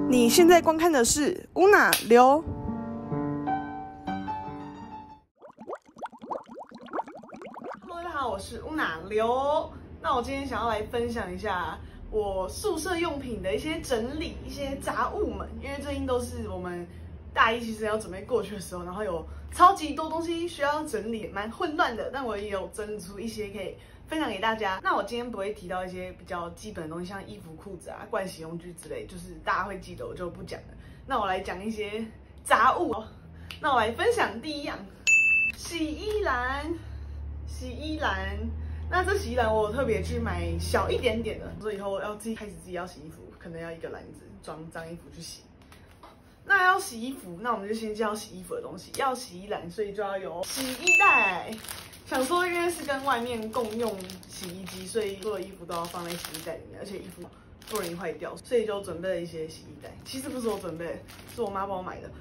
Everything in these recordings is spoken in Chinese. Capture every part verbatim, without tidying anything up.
你现在观看的是乌娜刘。Hello， 大家好，我是乌娜刘。那我今天想要来分享一下我宿舍用品的一些整理，一些杂物们，因为最近都是我们大一其实要准备过去的时候，然后有超级多东西需要整理，蛮混乱的。但我也有整理出一些可以分享给大家。那我今天不会提到一些比较基本的东西，像衣服、裤子啊、盥洗用具之类，就是大家会记得，我就不讲了。那我来讲一些杂物。那我来分享第一样，洗衣篮。洗衣篮，那这洗衣篮我特别去买小一点点的，所以以后要自己开始自己要洗衣服，可能要一个篮子装脏衣服去洗。那要洗衣服，那我们就先介绍洗衣服的东西。要洗衣篮，所以就要有洗衣袋。想说，因为是跟外面共用洗衣机，所以所有衣服都要放在洗衣袋里面，而且衣服不容易坏掉，所以就准备了一些洗衣袋。其实不是我准备的，是我妈帮我买的。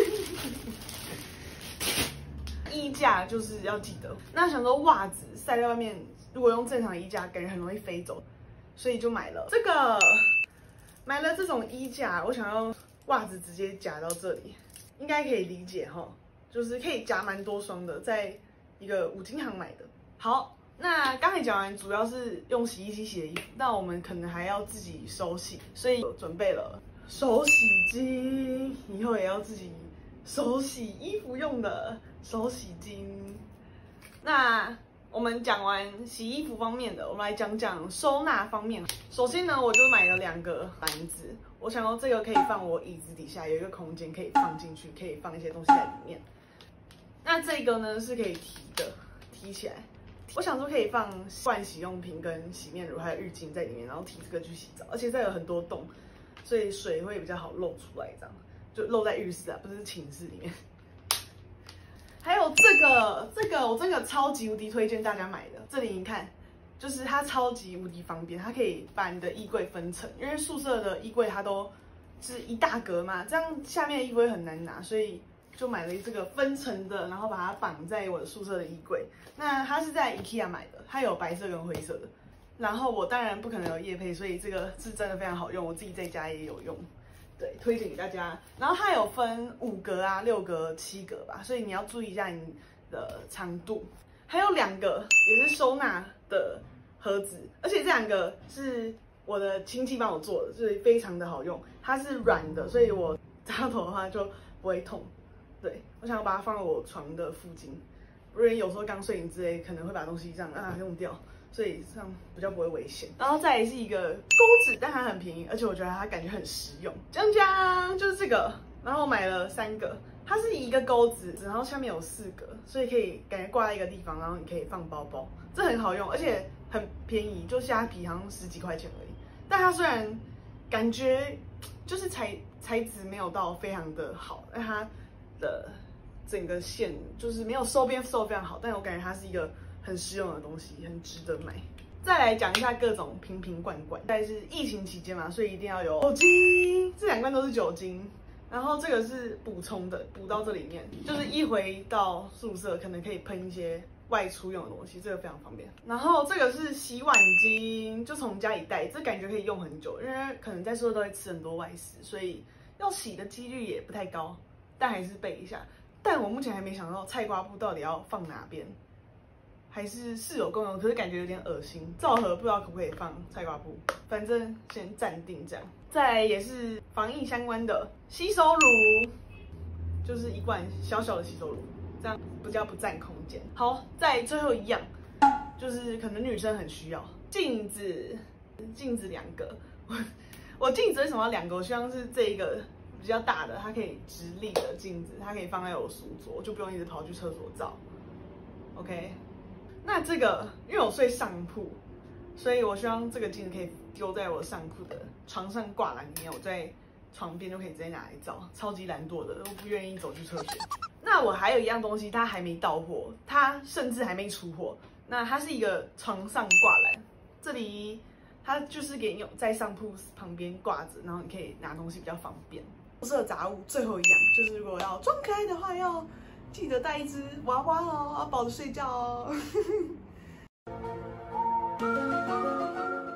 衣架就是要记得。那想说袜子晒在外面，如果用正常衣架，感觉很容易飞走，所以就买了这个，买了这种衣架。我想要袜子直接夹到这里，应该可以理解哈，就是可以夹蛮多双的，在一个五金行买的。好，那刚才讲完主要是用洗衣机洗的衣服，那我们可能还要自己手洗，所以准备了手洗巾，以后也要自己手洗衣服用的手洗巾。那我们讲完洗衣服方面的，我们来讲讲收纳方面。首先呢，我就买了两个篮子，我想说这个可以放我椅子底下，有一个空间可以放进去，可以放一些东西在里面。那这个呢是可以提的，提起来。我想说可以放盥洗用品跟洗面乳还有浴巾在里面，然后提这个去洗澡，而且这有很多洞，所以水会比较好漏出来，这样就漏在浴室啊，不是寝室里面。还有这个，这个我真的超级无敌推荐大家买的。这里你看，就是它超级无敌方便，它可以把你的衣柜分层，因为宿舍的衣柜它都是一大格嘛，这样下面的衣柜很难拿，所以就买了这个分层的，然后把它绑在我的宿舍的衣柜。那它是在 IKEA 买的，它有白色跟灰色的。然后我当然不可能有业配，所以这个是真的非常好用，我自己在家也有用。对，推荐给大家。然后它有分五格啊、六格、七格吧，所以你要注意一下你的长度。还有两个也是收纳的盒子，而且这两个是我的亲戚帮我做的，所以非常的好用。它是软的，所以我扎头的话就不会痛。对，我想要把它放在我床的附近，因为有时候刚睡醒之类可能会把东西这样啊用掉。所以这样比较不会危险。然后再来是一个钩子，但它很便宜，而且我觉得它感觉很实用。江江就是这个，然后我买了三个，它是一个钩子，然后下面有四个，所以可以感觉挂在一个地方，然后你可以放包包，这很好用，而且很便宜，就虾皮好像十几块钱而已。但它虽然感觉就是材材质没有到非常的好，但它的整个线就是没有收边收非常好，但我感觉它是一个很实用的东西，很值得买。再来讲一下各种瓶瓶罐罐。现在是疫情期间嘛，所以一定要有酒精，这两罐都是酒精。然后这个是补充的，补到这里面，就是一回到宿舍可能可以喷一些外出用的东西，这个非常方便。然后这个是洗碗巾，就从家里带，这感觉可以用很久，因为可能在宿舍都会吃很多外食，所以要洗的几率也不太高，但还是备一下。但我目前还没想到菜瓜布到底要放哪边。还是是有功能，可是感觉有点恶心。灶盒不知道可不可以放菜瓜布，反正先暂定这样。再来也是防疫相关的洗手乳，就是一罐小小的洗手乳，这样比较不占空间。好，再最后一样，就是可能女生很需要镜子，镜子两个。我我镜子为什么要两个？我希望是这一个比较大的，它可以直立的镜子，它可以放在我书桌，就不用一直跑去厕所照。OK。那这个，因为我睡上铺，所以我希望这个镜子可以丢在我上铺的床上挂篮里面，我在床边就可以直接拿来照，超级懒惰的，我不愿意走去厕所。那我还有一样东西，它还没到货，它甚至还没出货。那它是一个床上挂篮，这里它就是给你用在上铺旁边挂着，然后你可以拿东西比较方便。宿舍杂物最后一样，就是如果要装可爱的话，要记得带一只娃娃哦，要抱着睡觉哦。那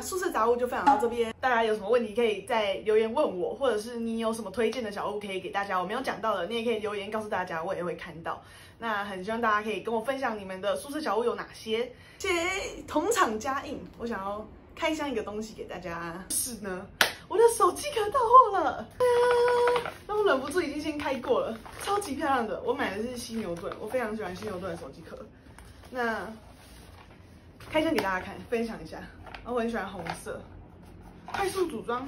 那宿舍杂物就分享到这边，大家有什么问题可以在留言问我，或者是你有什么推荐的小物可以给大家，我没有讲到的，你也可以留言告诉大家，我也会看到。那很希望大家可以跟我分享你们的宿舍小物有哪些。谢谢同场加映，我想要开箱一个东西给大家，是呢，我的手机壳到货了，那我忍不住已经先开过了，超级漂亮的，我买的是犀牛盾，我非常喜欢犀牛盾的手机壳。那开箱给大家看，分享一下。然后我很喜欢红色，快速组装。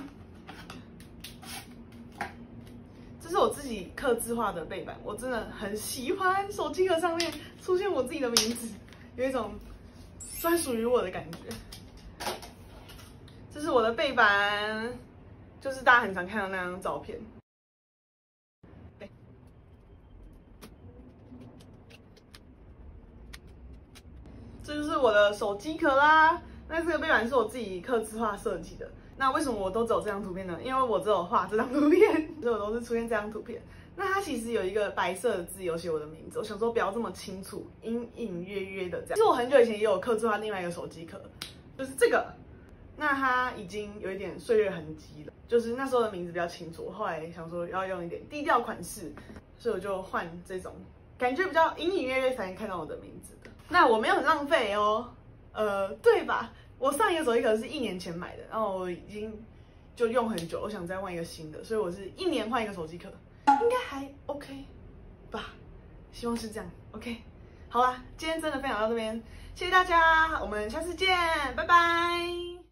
这是我自己客制化的背板，我真的很喜欢手机壳上面出现我自己的名字，有一种专属于我的感觉。这是我的背板，就是大家很常看到那张照片。对，这就是我的手机壳啦。那这个背板是我自己客制化设计的。那为什么我都只有这张图片呢？因为我只有画这张图片，所以我都是出现这张图片。那它其实有一个白色的字，有写我的名字。我想说不要这么清楚，隐隐约约的这样。其实我很久以前也有客制化另外一个手机壳，就是这个。那它已经有一点岁月痕迹了，就是那时候的名字比较清楚。后来想说要用一点低调款式，所以我就换这种感觉比较隐隐约约才能看到我的名字的。那我没有很浪费哦，呃，对吧？我上一个手机壳是一年前买的，然后我已经就用很久，我想再换一个新的，所以我是一年换一个手机壳，应该还 OK 吧？希望是这样 OK。好啦，今天真的分享到这边，谢谢大家，我们下次见，拜拜。